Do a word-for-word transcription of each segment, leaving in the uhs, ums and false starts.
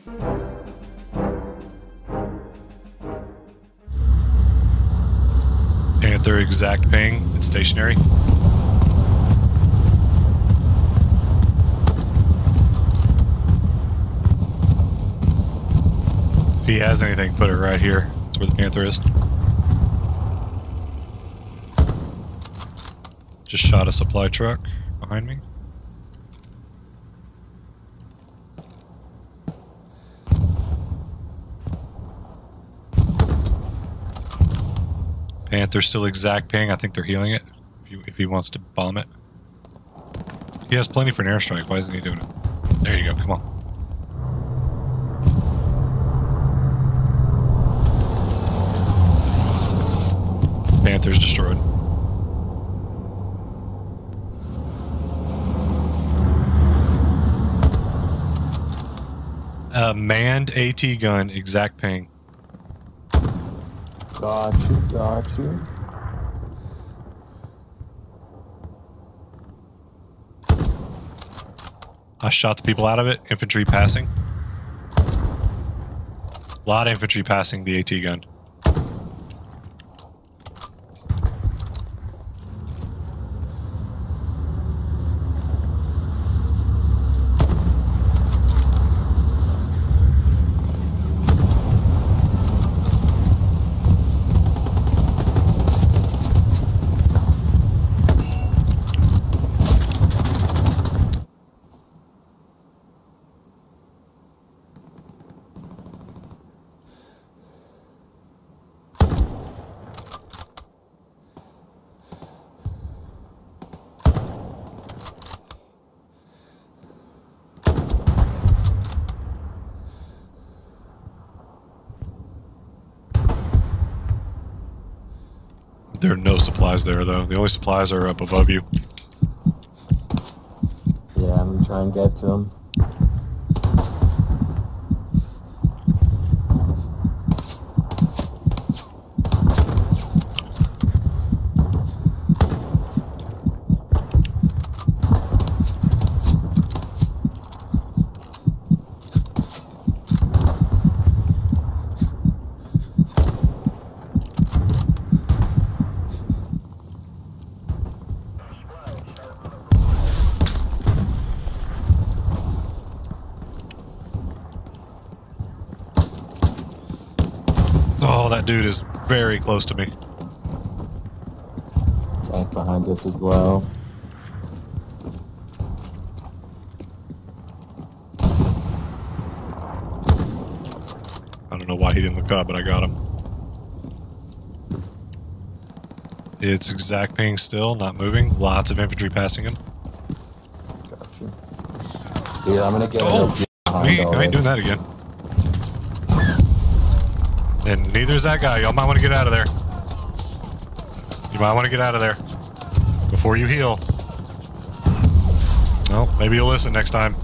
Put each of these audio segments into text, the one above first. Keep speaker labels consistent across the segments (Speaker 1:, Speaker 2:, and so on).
Speaker 1: Panther exact ping. It's stationary. If he has anything, put it right here. That's where the Panther is. Just shot a supply truck behind me. Panther still exact ping. I think they're healing it. If, you, if he wants to bomb it. He has plenty for an airstrike. Why isn't he doing it? There you go. Come on. Panther's destroyed. Uh, manned AT gun, exact ping.
Speaker 2: Got you, got you.
Speaker 1: I shot the people out of it. Infantry passing. A lot of infantry passing the AT gun. There are no supplies there, though. The only supplies are up above you.
Speaker 2: Yeah, I'm gonna try and get to him.
Speaker 1: Oh, that dude is very close to me.
Speaker 2: Tank behind us as well.
Speaker 1: I don't know why he didn't look up, but I got him. It's exact ping still, not moving. Lots of infantry passing him.
Speaker 2: Got you. Here, I'm gonna get
Speaker 1: Oh,
Speaker 2: behind
Speaker 1: I ain't,
Speaker 2: all
Speaker 1: I ain't
Speaker 2: this.
Speaker 1: doing that again. And neither is that guy. Y'all might want to get out of there. You might want to get out of there before you heal. Well, maybe you'll listen next time.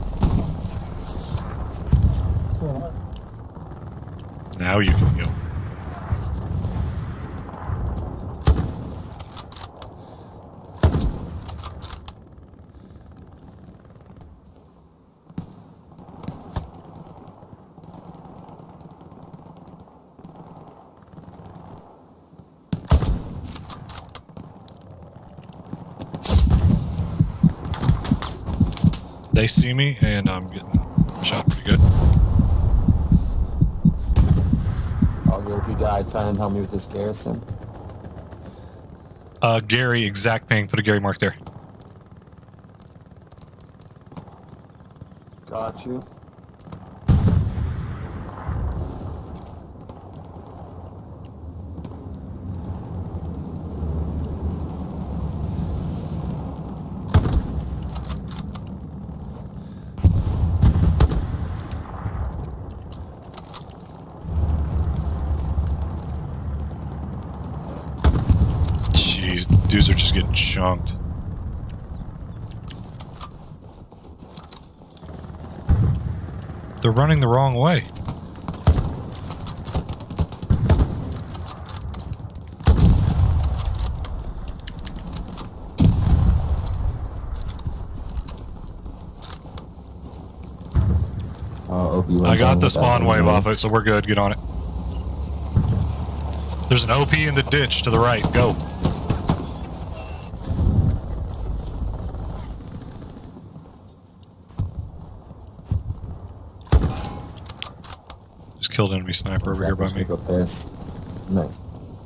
Speaker 1: Now you can heal. They see me, and I'm getting shot pretty good.
Speaker 2: All good if you die. Trying to help me with this garrison.
Speaker 1: Uh, Gary, exact ping. Put a Gary mark there.
Speaker 2: Got you.
Speaker 1: Jeez, dudes are just getting chunked. They're running the wrong way.
Speaker 2: Uh, O P
Speaker 1: I got the spawn wave off it, so we're good. Get on it. There's an O P in the ditch to the right. Go. Just killed enemy sniper over here by me.
Speaker 2: Nice.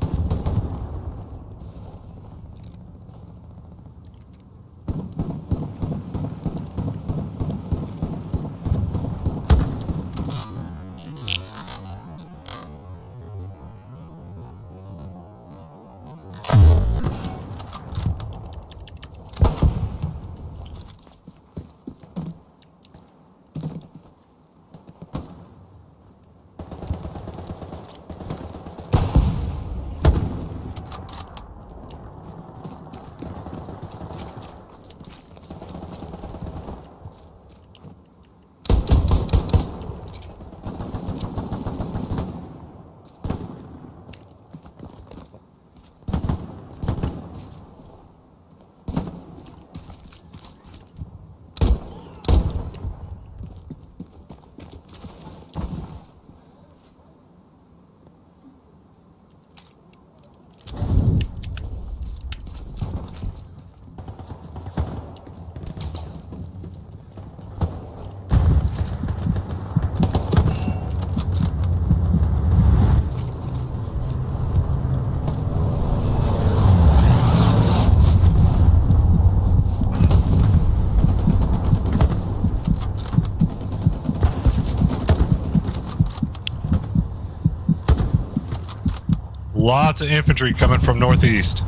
Speaker 1: Lots of infantry coming from northeast.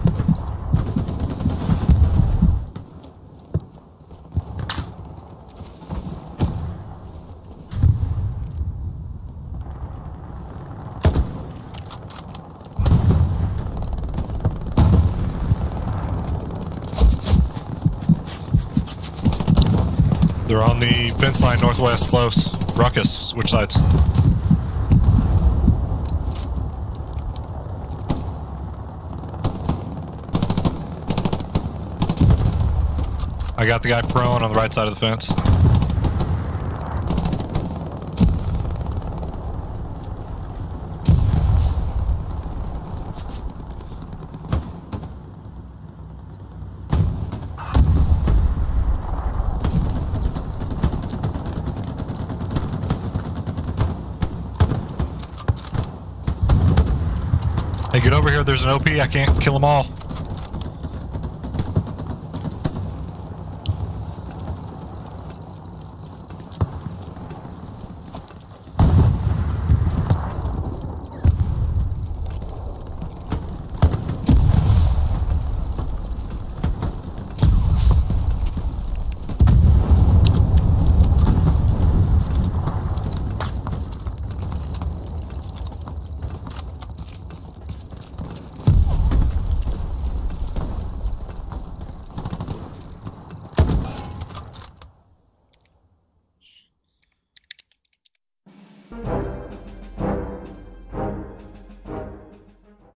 Speaker 1: They're on the fence line northwest, close. Ruckus, switch sides. I got the guy prone on the right side of the fence. Hey, get over here. There's an O P. I can't kill them all.